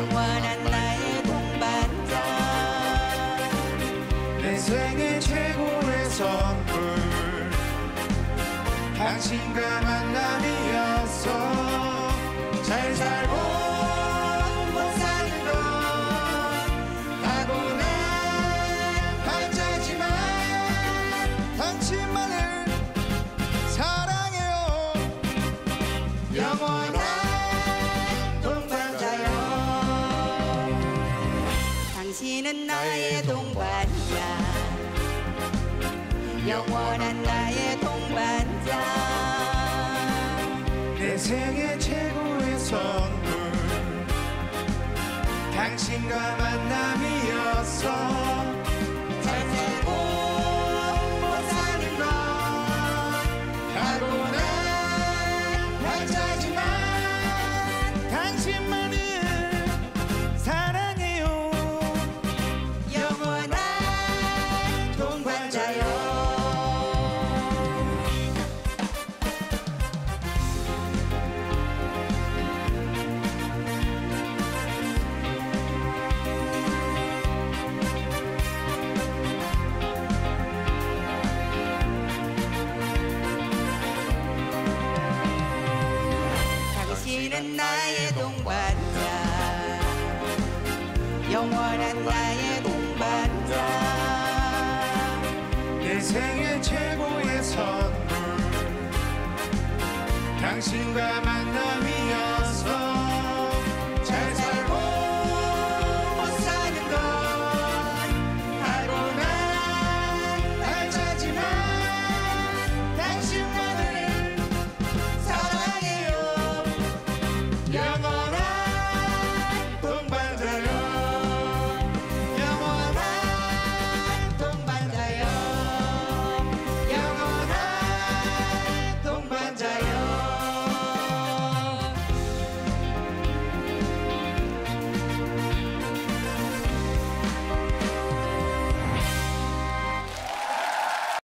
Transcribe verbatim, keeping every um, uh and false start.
영원한 나의 동반자. 내 생애 최고의 선물 당신과 만남이었어. 잘 살고 못 사는 건 타고난 한자지만 당신만을 사랑해요. 영원한 동반자요. 당신은 나의 동반자. 영원한 나의 동반자. 내 생애 최고의 선물 당신과 만남이었어. 잘 살고 못 사는 건 타고난 한자지만 당신만을 사랑해요. 영원한 동반자요. 당신은 나의 동반자. 영원한 나의 동반자. 내 생애 최고의 선물 당신과 만남